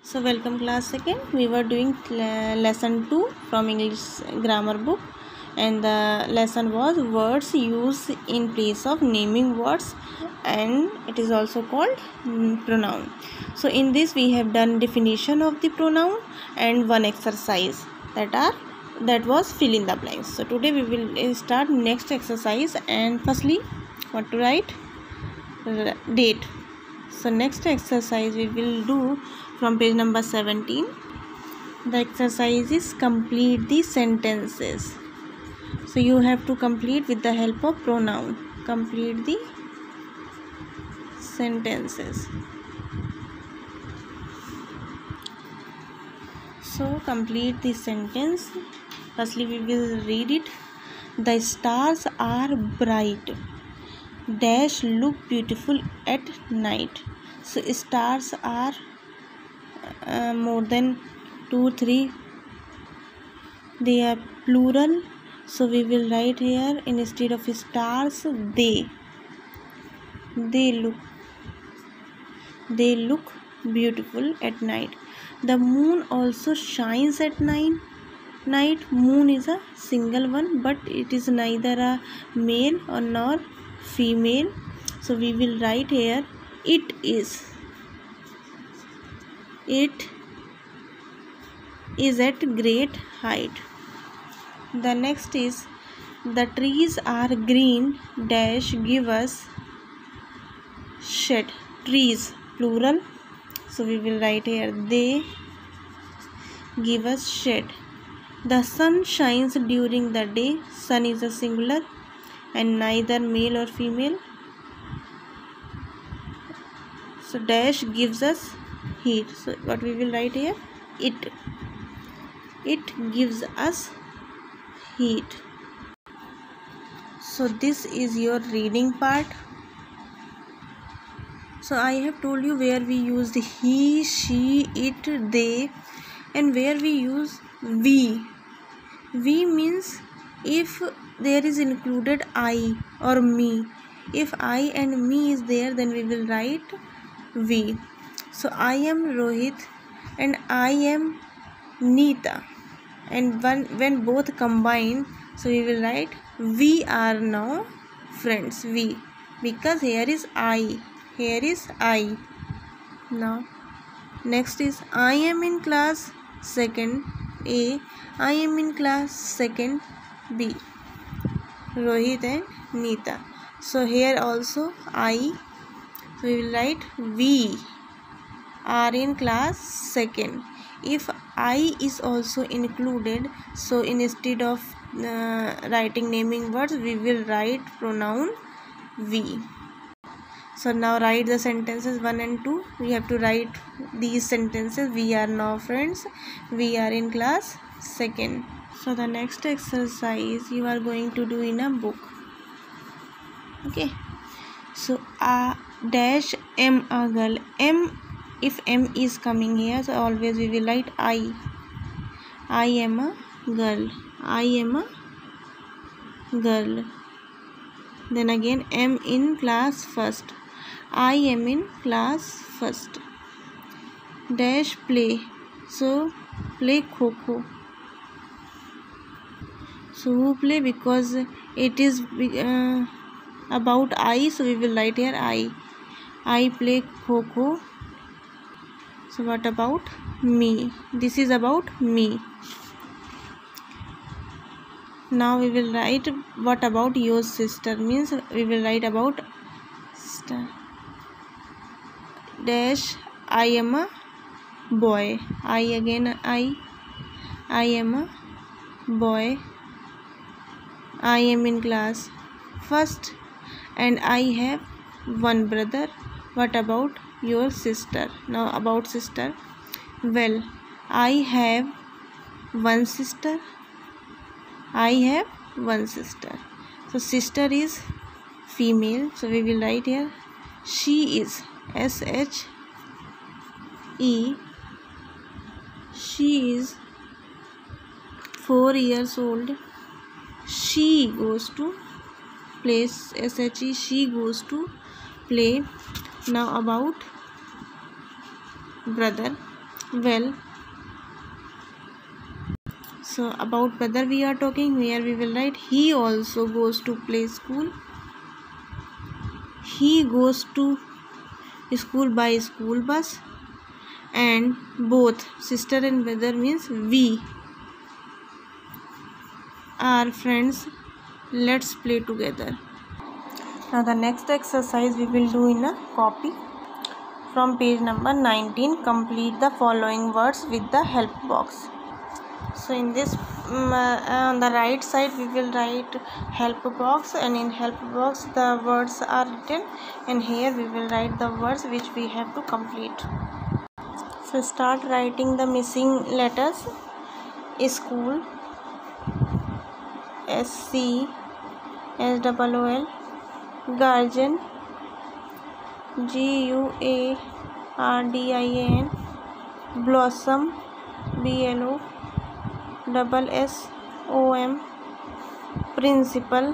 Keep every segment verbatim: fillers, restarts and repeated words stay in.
So welcome class second. We were doing lesson two from English grammar book, and the lesson was words used in place of naming words, and it is also called pronoun. So in this we have done definition of the pronoun and one exercise that are that was fill in the blanks. So today we will start next exercise, and firstly what to write? Date. So next exercise we will do from page number seventeen. The exercise is complete the sentences. So you have to complete with the help of pronoun. Complete the sentences. So complete the sentence. Firstly we will read it. The stars are bright. Dash look beautiful at night. So stars are uh, more than two, three. They are plural. So we will write here instead of stars they. They look. They look beautiful at night. The moon also shines at night. Night moon is a single one, but it is neither a male or nor female. So we will write here it is. It is at great height. The next is the trees are green dash give us shade. Trees plural. So we will write here they give us shade. The sun shines during the day. Sun is a singular and neither male or female. So dash gives us heat. So what we will write here? It. It gives us heat. So this is your reading part. So I have told you where we used he, she, it, they, and where we use we. We means if there is included I or me. If I and me is there, then we will write we. So I am Rohit and I am Neeta, and when when both combine, so we will write we are now friends. We, because here is I, here is I. Now next is I am in class second A, I am in class second B. Rohit and Neeta. So here also I. So we will write we are in class second. If I is also included, so instead of uh, writing naming words, we will write pronoun we. So now write the sentences one and two. We have to write these sentences. We are now friends. We are in class second. So the next exercise you are going to do in a book. Okay. So a dash am a girl. M, if M is coming here, so always we will write I. I am a girl. I am a girl. Then again M in class first. I am in class first. Dash play. So play kho-kho. So who play? Because it is uh, about I, so we will write here I. I play kho-kho. So what about me? This is about me. Now we will write what about your sister, means we will write about sister. Dash I am a boy. I again I. I am a boy. I am in class first and I have one brother. What about your sister? Now about sister. Well, I have one sister. I have one sister. So sister is female. So we will write here she is S H E. She is four years old. She goes to play. S H E. She goes to play. Now about brother. well. So about whether we are talking, here we will write he also goes to play school. He goes to school by school bus. And both sister and brother means we are friends. Let's play together. Now the next exercise we will do in a copy from page number nineteen. Complete the following words with the help box. So in this um, uh, on the right side we will write help box, and in help box the words are written, and here we will write the words which we have to complete. So start writing the missing letters. School, S C S O O L, guardian, G U A R D I A N, blossom, B L O double S O M, principal,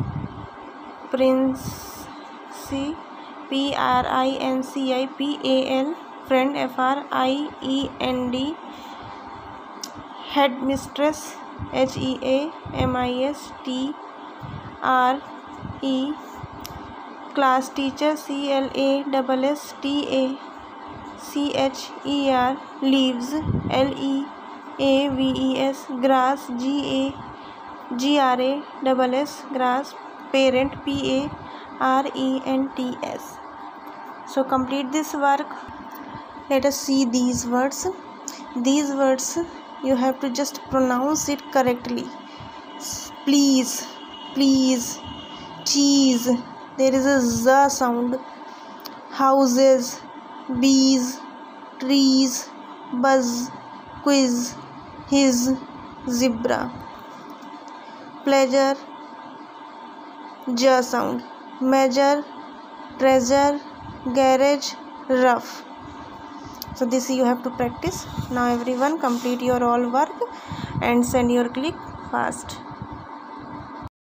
prince, P R I N C I P A L, friend, F R I E N D, headmistress, H E A M I S T R E, class teacher, C L A S S T A C H E R, leaves, L E A V E S, grass, G A G R A S S, grass, parent, P A R E N T S. So complete this work. Let us see these words. These words you have to just pronounce it correctly. Please, please, cheese, there is a z sound. Houses, bees, trees, buzz, quiz, his, zebra. Pleasure, j sound. Measure, treasure, garage, rough. So this you have to practice. Now everyone complete your all work and send your click fast.